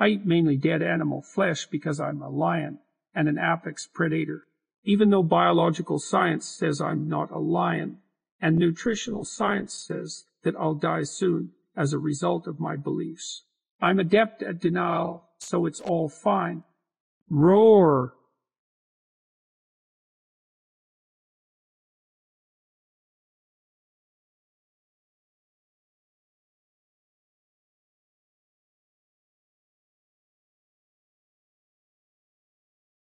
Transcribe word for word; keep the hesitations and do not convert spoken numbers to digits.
I eat mainly dead animal flesh because I'm a lion and an apex predator, even though biological science says I'm not a lion, and nutritional science says that I'll die soon as a result of my beliefs. I'm adept at denial, so it's all fine. Roar!